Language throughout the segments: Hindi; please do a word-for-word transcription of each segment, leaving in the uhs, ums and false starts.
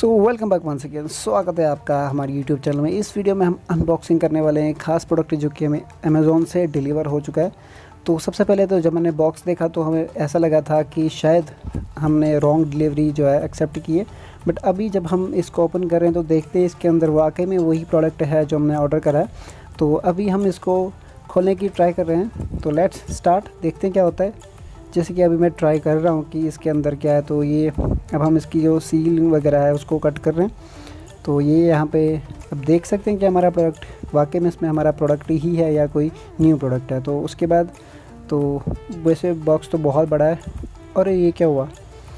सो वेलकम बैक वंस अगेन, स्वागत है आपका हमारे यूट्यूब चैनल में। इस वीडियो में हम अनबॉक्सिंग करने वाले हैं खास प्रोडक्ट जो कि हमें अमेज़ॉन से डिलीवर हो चुका है। तो सबसे पहले तो जब मैंने बॉक्स देखा तो हमें ऐसा लगा था कि शायद हमने रॉन्ग डिलीवरी जो है एक्सेप्ट की है, बट अभी जब हम इसको ओपन कर रहे हैं तो देखते हैं इसके अंदर वाकई में वही प्रोडक्ट है जो हमने ऑर्डर करा है। तो अभी हम इसको खोलने की ट्राई कर रहे हैं, तो लेट्स स्टार्ट, देखते हैं क्या होता है। जैसे कि अभी मैं ट्राई कर रहा हूँ कि इसके अंदर क्या है। तो ये अब हम इसकी जो सील वगैरह है उसको कट कर रहे हैं। तो ये यहाँ पे अब देख सकते हैं कि हमारा प्रोडक्ट वाकई में इसमें हमारा प्रोडक्ट ही है या कोई न्यू प्रोडक्ट है। तो उसके बाद तो वैसे बॉक्स तो बहुत बड़ा है। और ये क्या हुआ,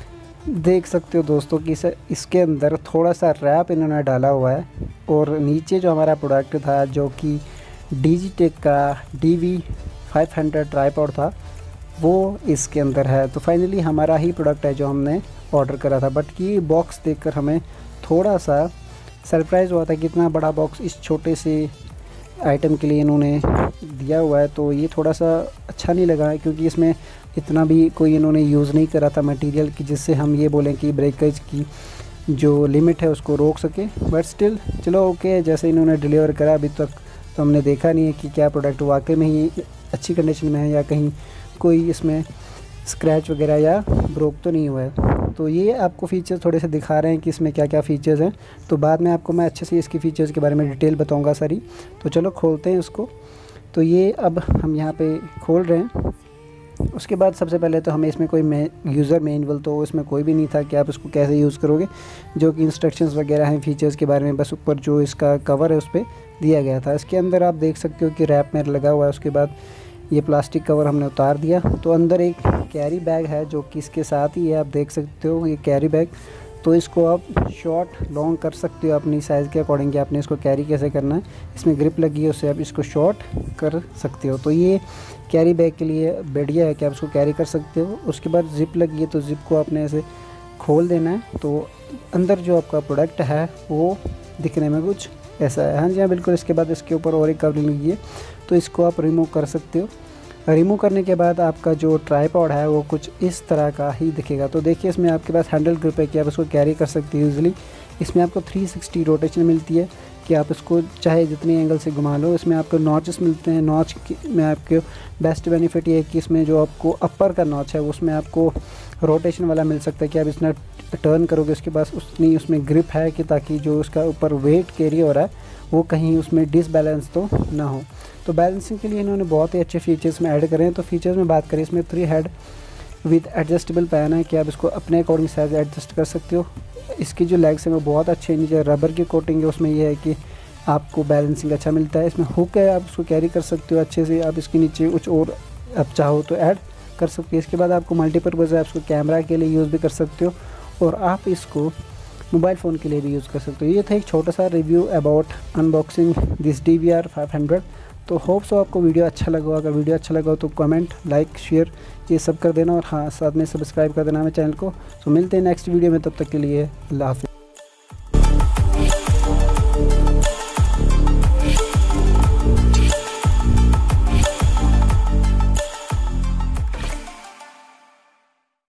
देख सकते हो दोस्तों कि इसे इसके अंदर थोड़ा सा रैप इन्होंने डाला हुआ है। और नीचे जो हमारा प्रोडक्ट था जो कि डिजिटेक का D V five hundred tripod था वो इसके अंदर है। तो फाइनली हमारा ही प्रोडक्ट है जो हमने ऑर्डर करा था। बट ये बॉक्स देखकर हमें थोड़ा सा सरप्राइज़ हुआ था कि इतना बड़ा बॉक्स इस छोटे से आइटम के लिए इन्होंने दिया हुआ है। तो ये थोड़ा सा अच्छा नहीं लगा है, क्योंकि इसमें इतना भी कोई इन्होंने यूज़ नहीं करा था मटेरियल की जिससे हम ये बोलें कि ब्रेकेज की जो लिमिट है उसको रोक सके। बट स्टिल चलो ओके, जैसे इन्होंने डिलीवर करा अभी तक तो हमने देखा नहीं है कि क्या प्रोडक्ट वाकई में ही अच्छी कंडीशन में है या कहीं कोई इसमें स्क्रैच वगैरह या ब्रोक तो नहीं हुआ है। तो ये आपको फ़ीचर्स थोड़े से दिखा रहे हैं कि इसमें क्या क्या फ़ीचर्स हैं। तो बाद में आपको मैं अच्छे से इसकी फ़ीचर्स के बारे में डिटेल बताऊंगा सारी। तो चलो खोलते हैं इसको। तो ये अब हम यहाँ पे खोल रहे हैं। उसके बाद सबसे पहले तो हमें इसमें कोई यूज़र मैनुअल तो इसमें कोई भी नहीं था कि आप इसको कैसे यूज़ करोगे, जो कि इंस्ट्रक्शंस वगैरह हैं फ़ीचर्स के बारे में बस ऊपर जो इसका कवर है उस पर दिया गया था। इसके अंदर आप देख सकते हो कि रैप में लगा हुआ है। उसके बाद ये प्लास्टिक कवर हमने उतार दिया। तो अंदर एक कैरी बैग है जो कि इसके साथ ही है, आप देख सकते हो ये कैरी बैग। तो इसको आप शॉर्ट लॉन्ग कर सकते हो अपनी साइज़ के अकॉर्डिंग कि आपने इसको कैरी कैसे करना है। इसमें ग्रिप लगी है, उससे आप इसको शॉर्ट कर सकते हो। तो ये कैरी बैग के लिए बढ़िया है कि आप इसको कैरी कर सकते हो। उसके बाद जिप लगी है, तो जिप को आपने ऐसे खोल देना है। तो अंदर जो आपका प्रोडक्ट है वो दिखने में कुछ ऐसा है। हाँ जी हाँ, बिल्कुल। इसके बाद इसके ऊपर और एक कवरिंग लगी है, तो इसको आप रिमूव कर सकते हो। रिमूव करने के बाद आपका जो ट्राइपॉड है वो कुछ इस तरह का ही दिखेगा। तो देखिए इसमें आपके पास हैंडल ग्रिप है कि आप इसको कैरी कर सकते हो ईजिली। इसमें आपको थ्री सिक्सटी रोटेशन मिलती है कि आप इसको चाहे जितनी एंगल से घुमा लो। इसमें आपको नॉचेस मिलते हैं। नॉच में आपके बेस्ट बेनिफिट ये है कि इसमें जो आपको अपर का नॉच है उसमें आपको रोटेशन वाला मिल सकता है कि आप इतना टर्न करोगे उसके पास उतनी उसमें ग्रिप है कि ताकि जो उसका ऊपर वेट कैरी हो रहा है वो कहीं उसमें डिसबैलेंस तो ना हो। तो बैलेंसिंग के लिए इन्होंने बहुत ही अच्छे फीचर्स में ऐड करें। तो फीचर्स में बात करें, इसमें three head with adjustable pan है कि आप इसको अपने अकॉर्डिंग साइज एडजस्ट कर सकते हो। इसकी जो लेग्स है वो बहुत अच्छे, नीचे रबर की कोटिंग है उसमें यह है कि आपको बैलेंसिंग अच्छा मिलता है। इसमें हुक है, आप उसको कैरी कर सकते हो अच्छे से। आप इसके नीचे कुछ और आप चाहो तो ऐड कर सकते हो। इसके बाद आपको मल्टीपर्पज़ है, आप इसको कैमरा के लिए यूज़ भी कर सकते हो और आप इसको मोबाइल फ़ोन के लिए भी यूज़ कर सकते हो। ये था एक छोटा सा review about unboxing this D V R five hundred. तो होप सो आपको वीडियो अच्छा लगा। अगर वीडियो अच्छा लगा तो कमेंट, लाइक, शेयर ये सब कर देना और हाँ साथ में सब्सक्राइब कर देना हमें चैनल को। तो मिलते हैं नेक्स्ट वीडियो में, तब तक के लिए अल्लाह हाफ़िज़।